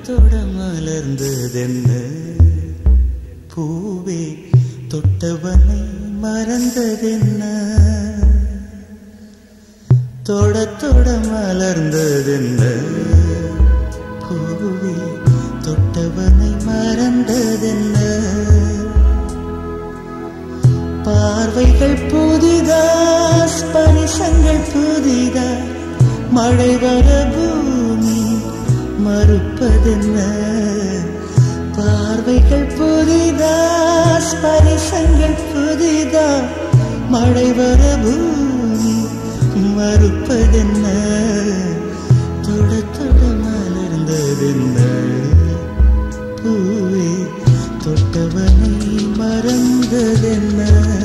தொட மலர்ந்ததென்ன பூவே தொட்டவனை மறந்ததென்ன தொட தொட மலர்ந்ததென்ன பூவே தொட்டவனை மறந்ததென்ன பார்வைகள் புதிதா ஸ்பரிசங்கள் புதிதா மழை வர பூமி மறுப்பதென்ன பார்வைகள் புதிதா ஸ்பரிசங்கள் புதிதா மழை வர பூமி மறுப்பதென்ன தொட தொட மலர்ந்ததென்ன பூவே தொட்டவனை மறந்ததென்ன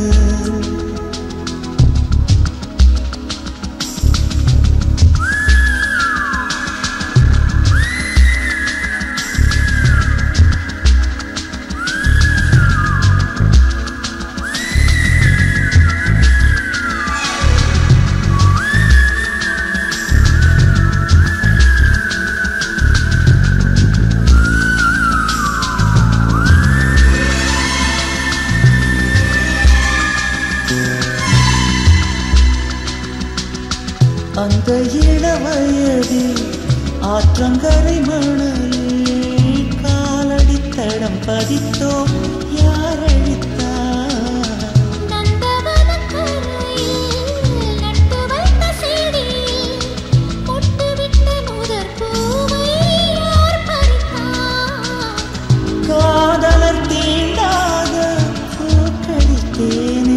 அந்த இளவயதில் ஆற்றங்கரை மணலில் காலடி தடம் பதித்தோம் யார் அழித்தார் காதலர் தீண்டாத பூக்களித்தேனில்லை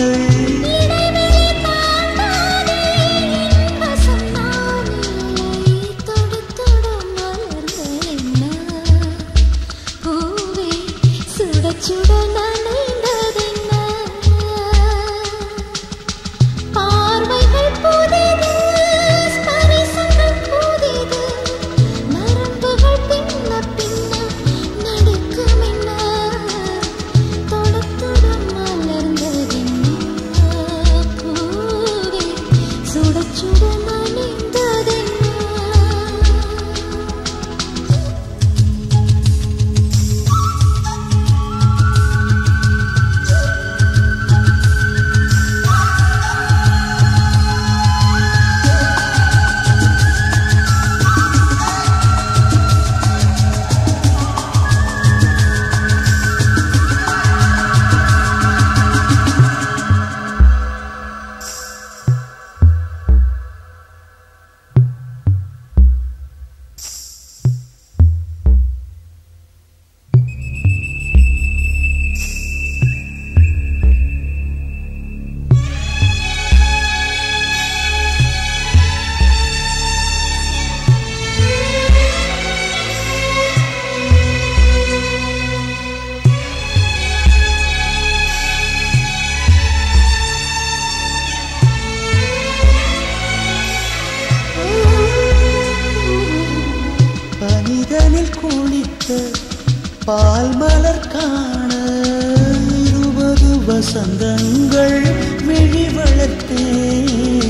பால் மலர் காண 20 வசந்தங்கள் விழி வளர்த்தேன்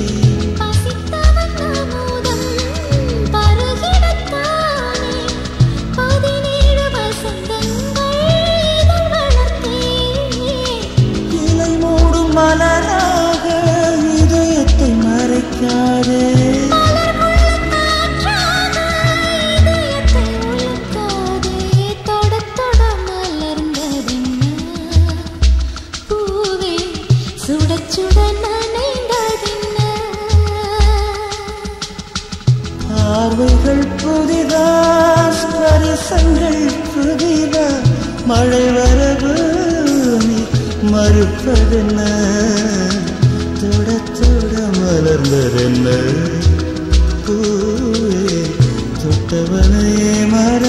இலை மூடும் மலராக இதயத்தை மறைக்காதே பார்வைகள் புதிதா ஸ்பரிசங்கள் புதிதா மழை வரவு நீ மறுப்பதென்ன தொட தொட மலர்ந்ததென்ன பூவே தொட்டவனையே மற